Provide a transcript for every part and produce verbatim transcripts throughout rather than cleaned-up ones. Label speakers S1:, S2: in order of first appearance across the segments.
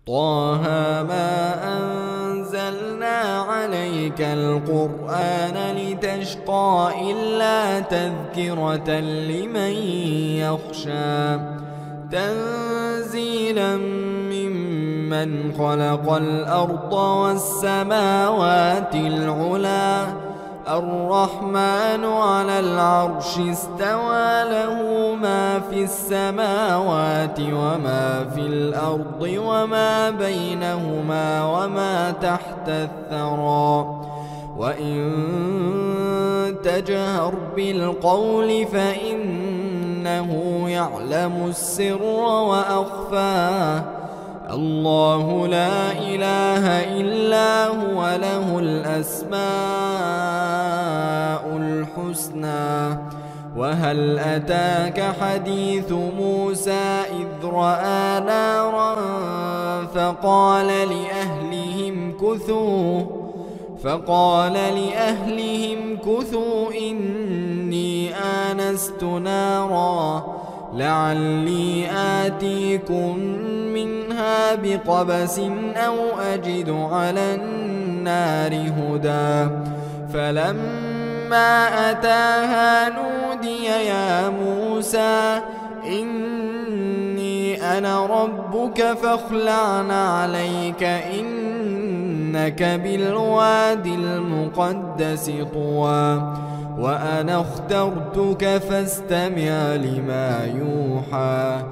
S1: طه ما أنزلنا عليك القرآن لتشقى إلا تذكرة لمن يخشى تنزيلا ممن خلق الأرض والسماوات العلى الرحمن على العرش استوى له ما في السماوات وما في الأرض وما بينهما وما تحت الثرى وإن تجهر بالقول فإنه يعلم السر وأخفى الله لا إله إلا هو له الأسماء الحسنى وهل أتاك حديث موسى إذ رأى نارا فقال لأهلهم كثوا فقال لأهلهم كثوا إني آنست نارا لعلي آتيكم منها بقبس أو أجد على النار هدى فلما أتاها نودي يا موسى إني أنا ربك فاخلع عليك إنك بالواد المقدس طوى وأنا اخترتك فاستمع لما يوحى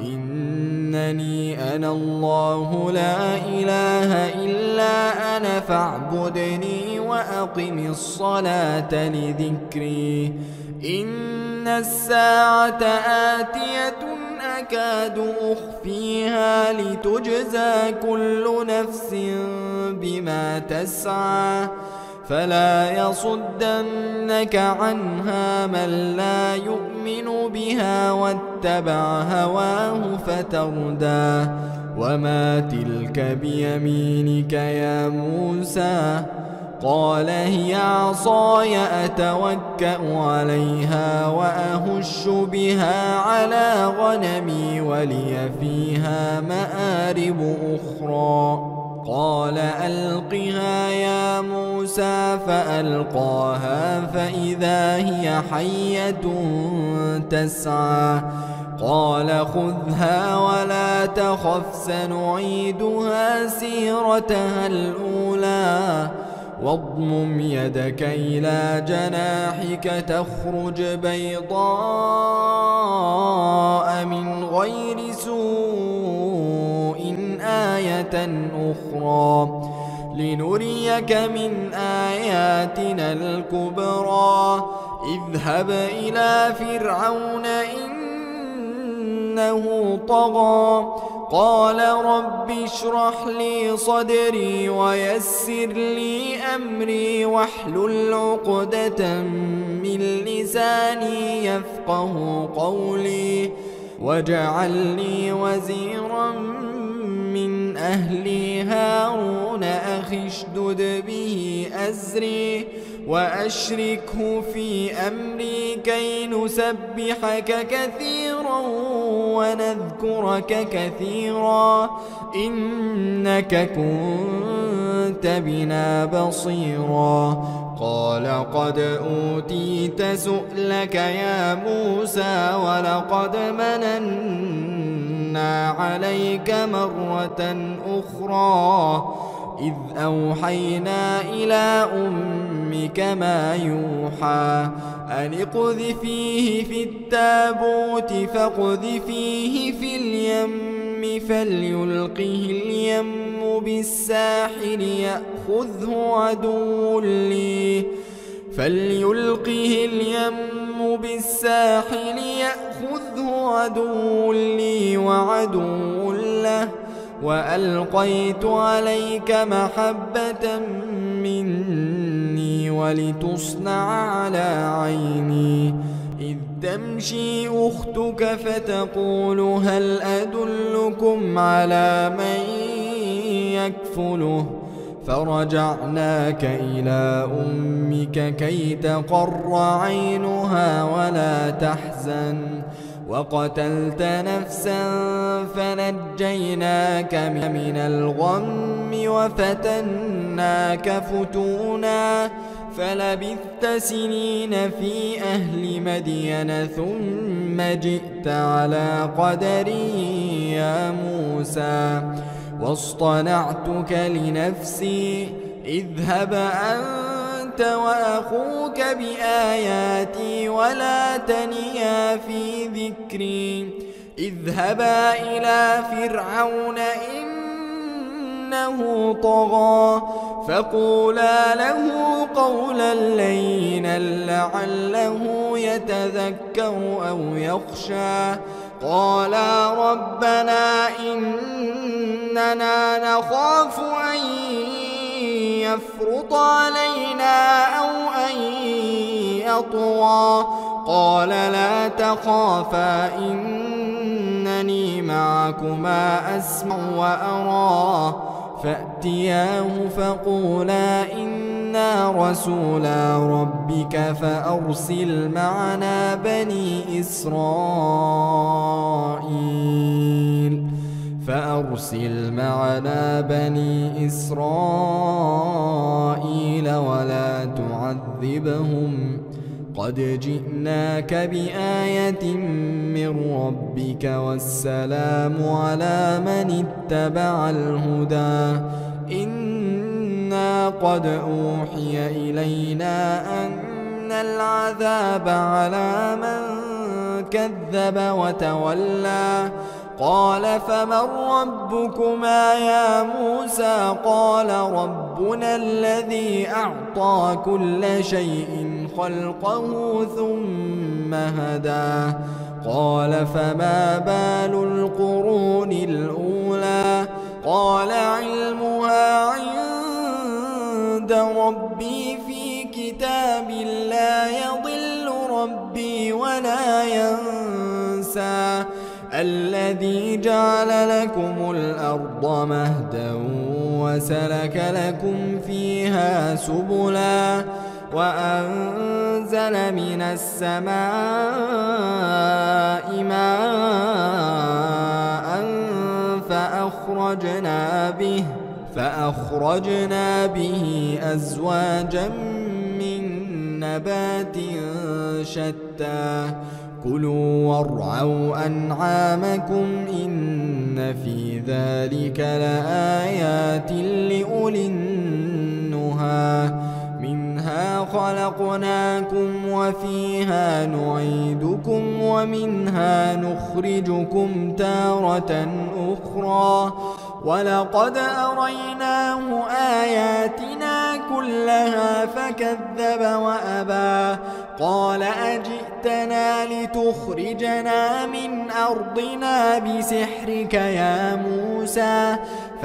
S1: إنني أنا الله لا إله إلا أنا فاعبدني وأقم الصلاة لذكري إن الساعة آتية أكاد أخفيها لتجزى كل نفس بما تسعى فلا يصدنك عنها من لا يؤمن بها واتبع هواه فتردى وما تلك بيمينك يا موسى قال هي عصاي أتوكأ عليها وأهش بها على غنمي ولي فيها مآرب أخرى قال ألقها يا موسى فألقاها فإذا هي حية تسعى قال خذها ولا تخف سنعيدها سيرتها الأولى واضمم يدك إلى جناحك تخرج بيضاء من غير سوء آية أخرى لنريك من آياتنا الكبرى اذهب إلى فرعون إنه طغى قال رب اشرح لي صدري ويسر لي أمري واحلل عقدة من لساني يفقه قولي واجعل لي وزيرا من أهلي هارون أخي اشدد به أزري وأشركه في أمري كي نسبحك كثيرا ونذكرك كثيرا إنك كنت بنا بصيرا قال قد أوتيت سؤلك يا موسى ولقد مننا عليك مرة أخرى إذ أوحينا إلى أمك ما يوحى أن اقذفيه في التابوت فاقذفيه في اليم فليلقه اليم بالساحل يأخذه عدو لي فليلقه اليم بالساحل يأخذه عدو لي وعدو له وألقيت عليك محبة مني ولتصنع على عيني إذ تمشي أختك فتقول هل أدلكم على من يكفله فرجعناك إلى أمك كي تقر عينها ولا تحزن وقتلت نفسا فنجيناك من الغم وفتناك فتونا فلبثت سنين في أهل مدين ثم جئت على قدري يا موسى واصطنعتك لنفسي اذهب أنت وأخوك بآياتي ولا تنيا في ذكري اذهبا إلى فرعون إنه طغى فقولا له قولا لينا لعله يتذكر أو يخشى قالا ربنا إننا نخاف أن يفرط علينا أو أن يطغى قال لا تخافا إنني معكما أسمع وأرى فأتياه فقولا إنا رسولا ربك فأرسل معنا بني إسرائيل فأرسل معنا بني إسرائيل ولا تعذبهم قد جئناك بآية من ربك والسلام على من اتبع الهدى إنا قد أوحي إلينا أن العذاب على من كذب وتولى قال فمن ربكما يا موسى قال ربنا الذي أعطى كل شيء خلقه ثم هدى قال فما بال القرون الأولى قال علمها عند ربي في كتاب لا يضل ربي ولا ينسى الذي جعل لكم الأرض مهدا وسلك لكم فيها سبلا وأنزل من السماء ماء فأخرجنا به فأخرجنا به أزواجا من نبات شتى كلوا وارعوا أنعامكم إن في ذلك لآيات لأولي النهى منها خلقناكم وفيها نعيدكم ومنها نخرجكم تارة أخرى ولقد أريناه آياتنا كلها فكذب وأبى قال أجئتنا لتخرجنا من أرضنا بسحرك يا موسى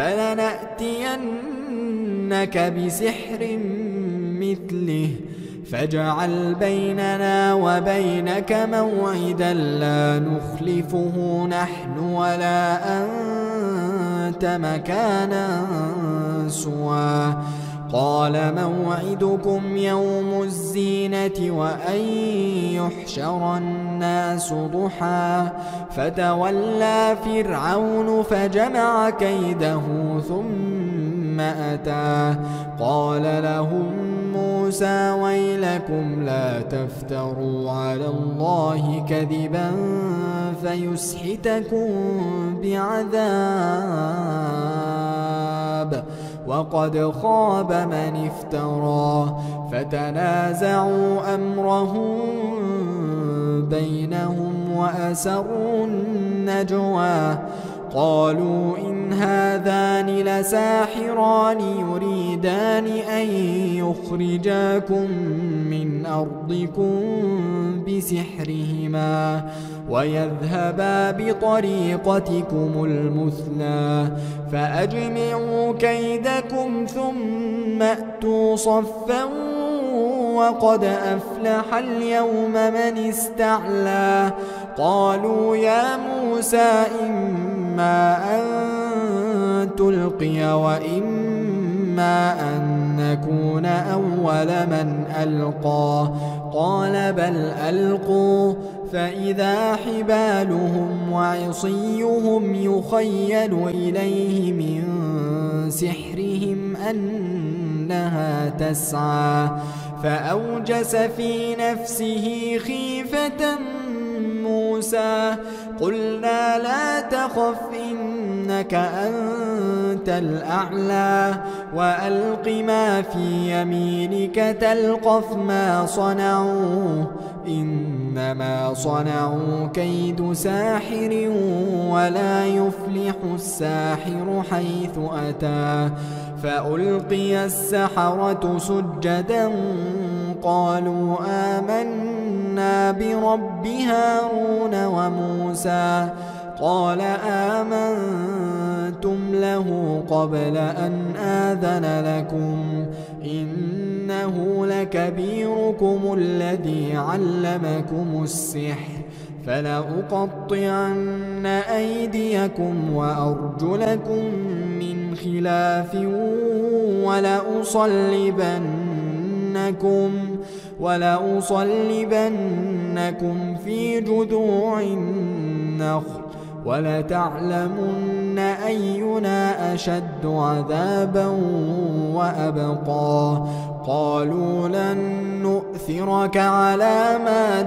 S1: فلنأتينك بسحر مثله فاجعل بيننا وبينك موعدا لا نخلفه نحن ولا أنت مكانا سوى قال موعدكم يوم الزينة وأن يحشر الناس ضحى فتولى فرعون فجمع كيده ثم أتى قال لهم موسى ويلكم لا تفتروا على الله كذبا فيسحتكم بعذاب وقد خاب من افترى فتنازعوا أمرهم بينهم وأسروا النجوى قالوا إن هذان لساحران يريدان أن يخرجاكم من أرضكم بسحرهما ويذهبا بطريقتكم المثلى فأجمعوا كيدكم ثم أتوا صفا وقد أفلح اليوم من استعلى قالوا يا موسى إما أن تلقي وإما أن نكون أول من ألقى قال بل ألقوا فإذا حبالهم وعصيهم يخيل إليه من سحرهم أنها تسعى فأوجس في نفسه خيفة موسى قلنا لا تخف إنك أنت الأعلى وألق ما في يمينك تلقف ما صنعوا إنما صنعوا كيد ساحر ولا يفلح الساحر حيث أتى فألقي السحرة سجدا قالوا آمنا برب هارون وموسى قال آمنتم له قبل أن آذن لكم إنه لكبيركم الذي علمكم السحر فلأقطعن أيديكم وأرجلكم من خلاف ولأصلبنكم ولأصلبنكم في جذوع النخل ولتعلمن أينا أشد عذابا وأبقى قالوا لن نؤثرك على ما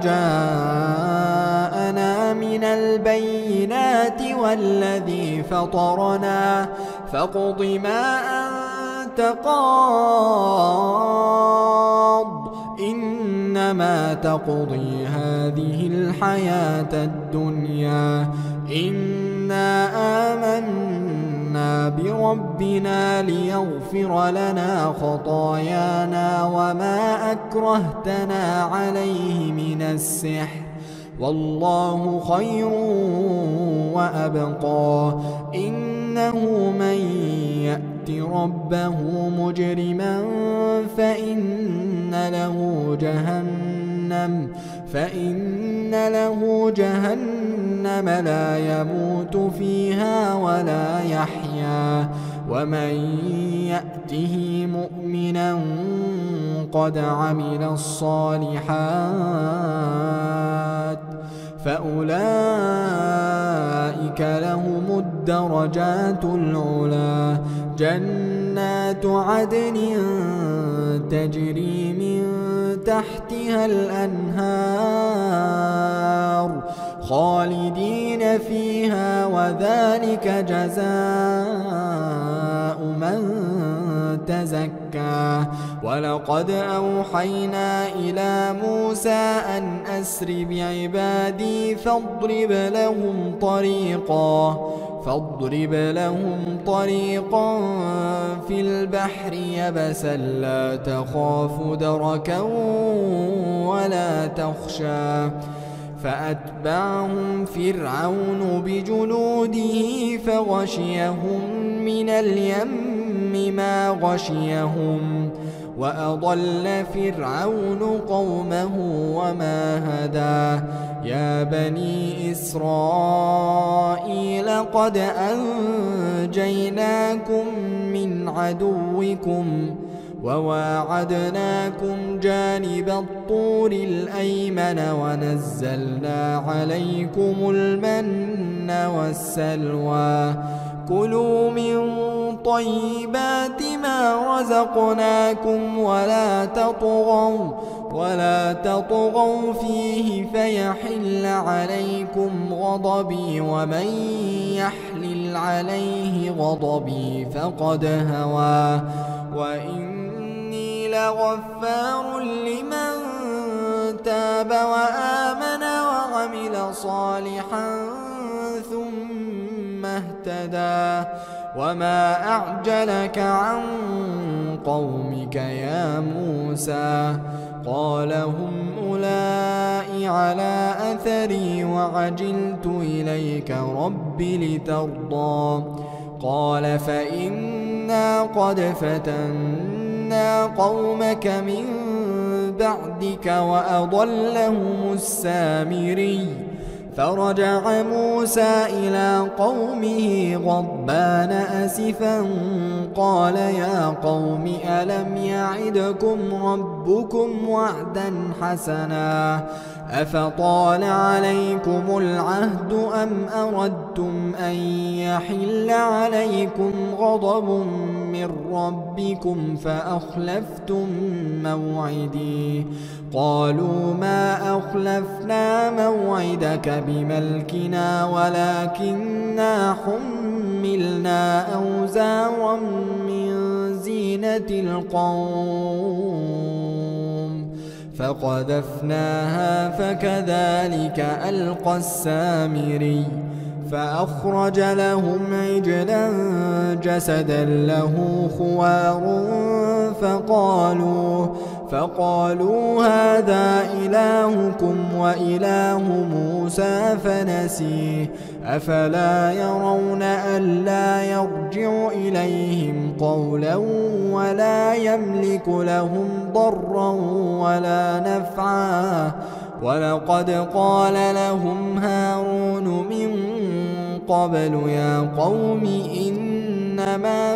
S1: جاءنا من البينات والذي فطرنا فاقض ما أنت قاض إنما تقضي هذه الحياة الدنيا إنا آمنا بربنا ليغفر لنا خطايانا وما أكرهتنا عليه من السحر والله خير وأبقى إنه من يأت ربه مجرما فإن له جهنم فإن له جهنم لا يموت فيها ولا يحيا ومن يأته مؤمنا قد عمل الصالحات فأولئك لهم الدرجات العلى جنات عدن تجري من تحتها الأنهار خالدين فيها وذلك جزاء من تزكى ولقد أوحينا إلى موسى أن أسر بعبادي فاضرب لهم طريقا فاضرب لهم طريقا في البحر يبسا لا تخاف دركا ولا تخشى فأتبعهم فرعون بجنوده فغشيهم من اليم ما غشيهم وأضل فرعون قومه وما هدى يا بني إسرائيل قد أنجيناكم من عدوكم وواعدناكم جانب الطور الأيمن ونزلنا عليكم المن والسلوى كلوا من طيبات ما رزقناكم ولا تطغوا ولا تطغوا فيه فيحل عليكم غضبي ومن يحلل عليه غضبي فقد هوى وإني لغفار لمن تاب وآمن وعمل صالحا ثم اهتدى وما أعجلك عن قومك يا موسى قال هم أولئك على أثري وعجلت إليك رب لترضى قال فإنا قد فتنا قومك من بعدك وأضلهم السامري فرجع موسى إلى قومه غضبان أسفا قال يا قوم ألم يعدكم ربكم وعدا حسنا أفطال عليكم العهد أم أردتم أن يحل عليكم غضب من ربكم فأخلفتم موعدي قالوا ما أخلفنا موعدك بملكنا ولكننا حملنا أوزارا من زينة القوم فقذفناها فكذلك ألقى السامري فأخرج لهم عجلا جسدا له خوار فقالوا فقالوا هذا إلهكم وإله موسى فنسيه أفلا يرون ألا يرجع إليهم قولا ولا يملك لهم ضرا ولا نفعا ولقد قال لهم هارون من قبل يا قوم إنما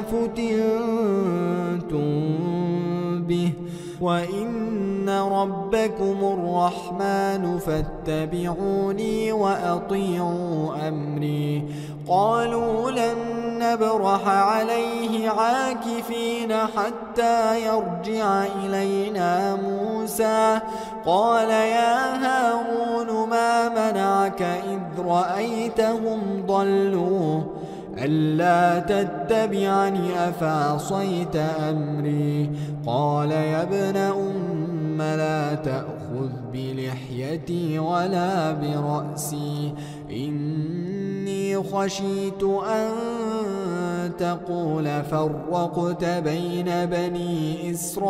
S1: فتنتم به وإن ربكم الرحمن فاتبعوني وأطيعوا أمري قالوا لن نبرح عليه عاكفين حتى يرجع إلينا موسى قال يا هارون ما منعك إذ رأيتهم ضلوا ألا تتبعني أفعصيت أمري قال يا ابن أم لا تأخذ بلحيتي ولا برأسي إني خشيت أن تقول فرقت بين بني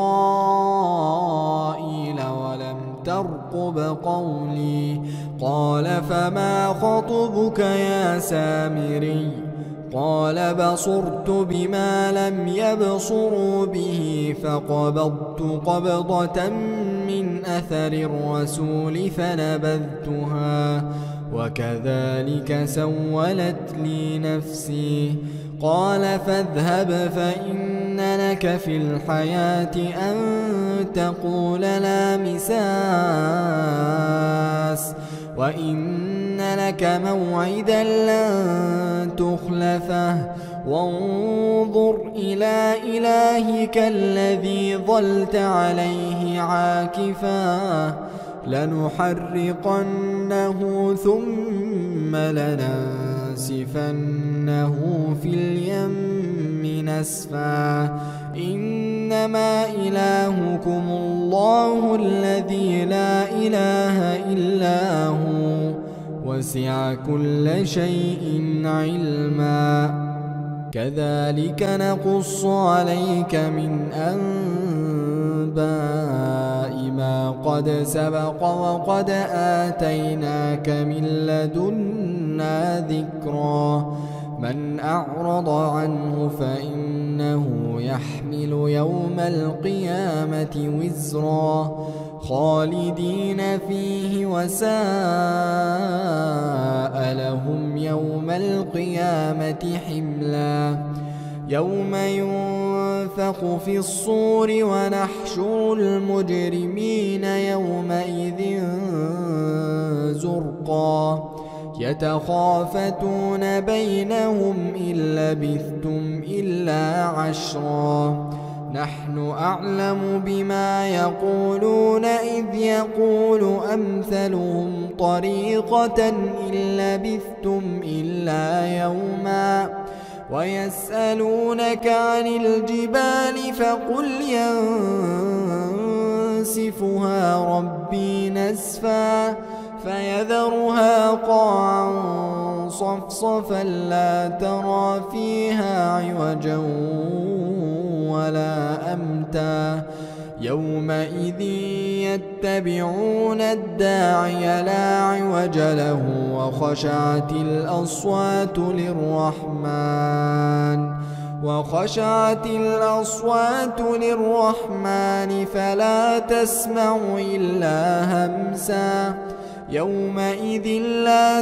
S1: إسرائيل ولم ترقب قولي قال فما خطبك يا سامري قال بصرت بما لم يبصروا به فقبضت قبضة من أثر الرسول فنبذتها وكذلك سولت لي نفسي قال فاذهب فإن لك في الحياة أن تقول لا مساس وإن لك موعدا لن تخلفه وانظر إلى إلهك الذي ظلت عليه عاكفا لنحرقنه ثم لننسفنه في اليم نسفا إنما إلهكم الله الذي لا إله إلا هو وسع كل شيء علما كذلك نقص عليك من أنباء ما قد سبق وقد آتيناك من لدنا ذكرا من أعرض عنه فإنه يحمل يوم القيامة وزرا خالدين فيه وساء لهم يوم القيامة حملا يوم ينفخ في الصور ونحشر المجرمين يومئذ زرقا يتخافتون بينهم إن لبثتم إلا عشرا نحن أعلم بما يقولون إذ يقول أمثلهم طريقة إن لبثتم إلا يوما ويسألونك عن الجبال فقل ينسفها ربي نسفا فيذرها قاعا صفصفا لا ترى فيها عوجا ولا أمتا يومئذ يتبعون الداعي لا عوج له وخشعت الأصوات للرحمن وخشعت الأصوات للرحمن فلا تسمع إلا همسا يومئذ لا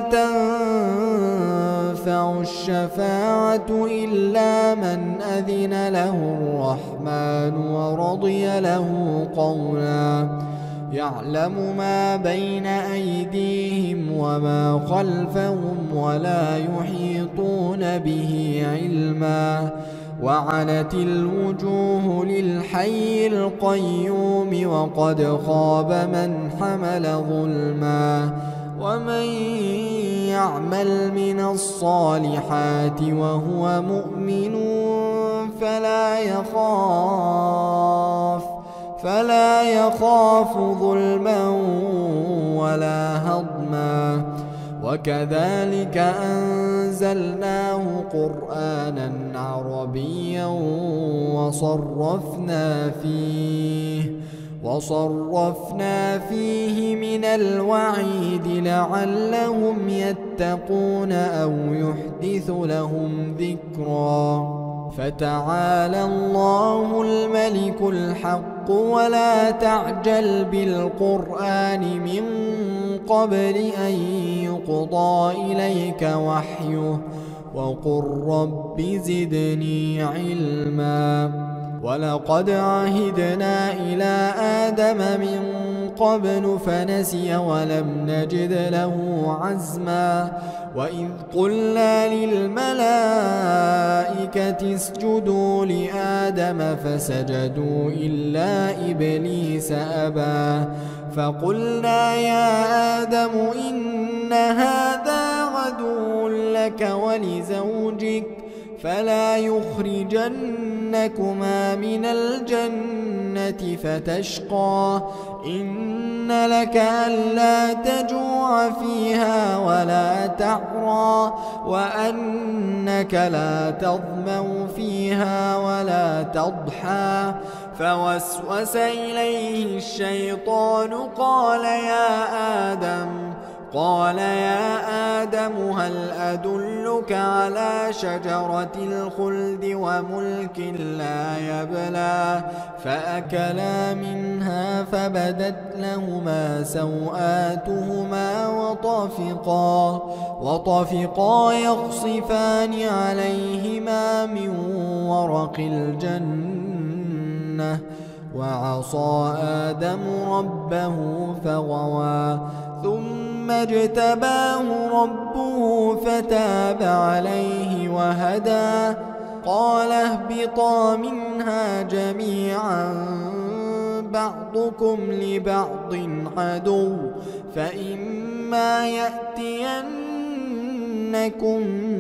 S1: تنفع الشفاعة إلا من أذن له الرحمن ورضي له قولا يعلم ما بين أيديهم وما خلفهم ولا يحيطون به علما وعنت الوجوه للحي القيوم وقد خاب من حمل ظلما ومن يعمل من الصالحات وهو مؤمن فلا يخاف فلا يخاف ظلما ولا هضما وكذلك أنزلناه قرآنا عربيا وصرفنا فيه وصرفنا فيه من الوعيد لعلهم يتقون أو يحدث لهم ذكرا فتعالى الله الملك الحق ولا تعجل بالقرآن من قبل أن يقضى إليك وحيه وقل رب زدني علما ولقد عهدنا إلى آدم من قبل فنسي ولم نجد له عزما وإذ قلنا للملائكة اسجدوا لآدم فسجدوا إلا إبليس أبى فقلنا يا آدم إن هذا عدو لك ولزوجك فلا يخرجنكما من الجنة فتشقى إن لك ألا تجوع فيها ولا تعرى وأنك لا تظمأ فيها ولا تضحى فوسوس إليه الشيطان قال يا آدم قال يا آدم هل أدلك على شجرة الخلد وملك لا يبلى فأكلا منها فبدت لهما سوآتهما وطفقا وطفقا يخصفان عليهما من ورق الجنة وعصى آدم ربه فغوى ثم اجتباه ربه فتاب عليه وهدى قال اهبطا منها جميعا بعضكم لبعض عدو فإما يأتينكم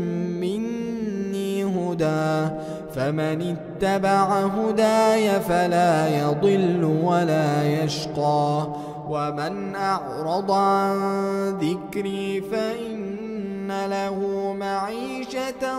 S1: مني هدى فمن اتبع هداي فلا يضل ولا يشقى ومن أعرض عن ذكري فإن له معيشة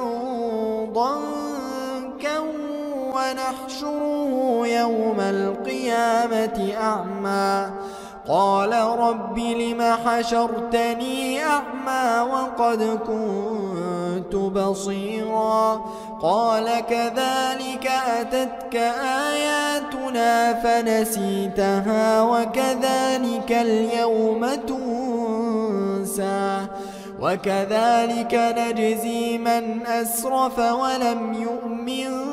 S1: ضنكا ونحشره يوم القيامة أعمى قال رب لم حشرتني أعمى وقد كنت بصيرا قال كذلك أتتك آياتنا فنسيتها وكذلك اليوم تنسى وكذلك نجزي من أسرف ولم يؤمن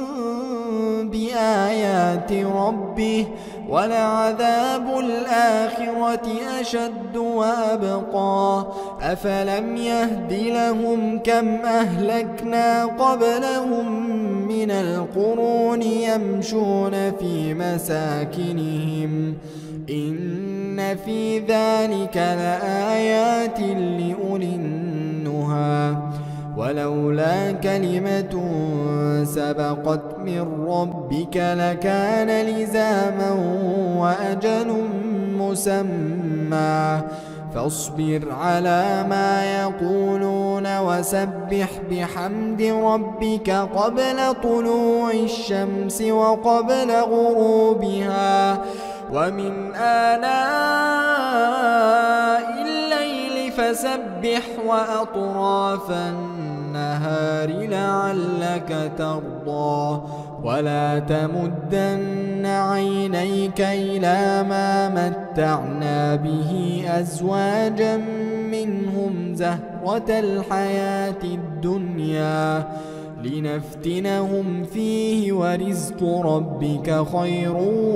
S1: بآيات ربه ولعذاب الآخرة أشد وأبقى أفلم يهد لهم كم أهلكنا قبلهم من القرون يمشون في مساكنهم إن في ذلك لآيات لأولي النهى ولولا كلمة سبقت من ربك لكان لزاما وأجل مسمى فاصبر على ما يقولون وسبح بحمد ربك قبل طلوع الشمس وقبل غروبها ومن آناء الليل فسبح وأطراف النهار لعلك ترضى ولا تمدن عينيك إلى ما متعنا به أزواجا منهم زهرة الحياة الدنيا لنفتنهم فيه ورزق ربك خير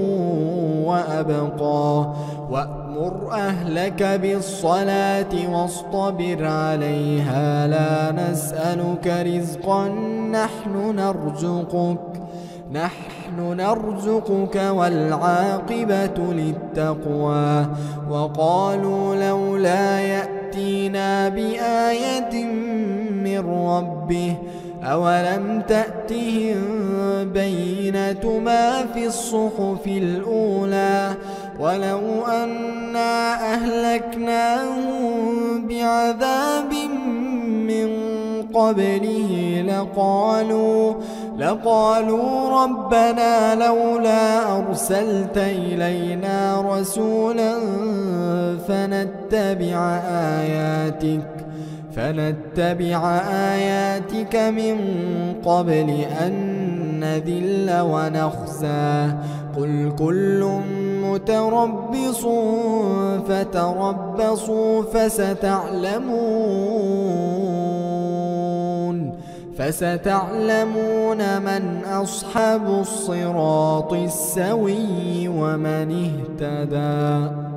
S1: وأبقى وأمر أهلك بالصلاة واصطبر عليها لا نسألك رزقا نحن نرزقك نحن نرزقك والعاقبة للتقوى وقالوا لولا يأتينا بآية من ربه أولم تأتهم بينة ما في الصحف الأولى ولو أنا أهلكناهم بعذاب من قبله لقالوا لقالوا ربنا لولا أرسلت إلينا رسولا فنتبع آياتك فنتبع آياتك من قبل أن نذل ونخزى قل كل متربص فتربصوا فستعلمون فستعلمون من أصحاب الصراط السوي ومن اهتدى.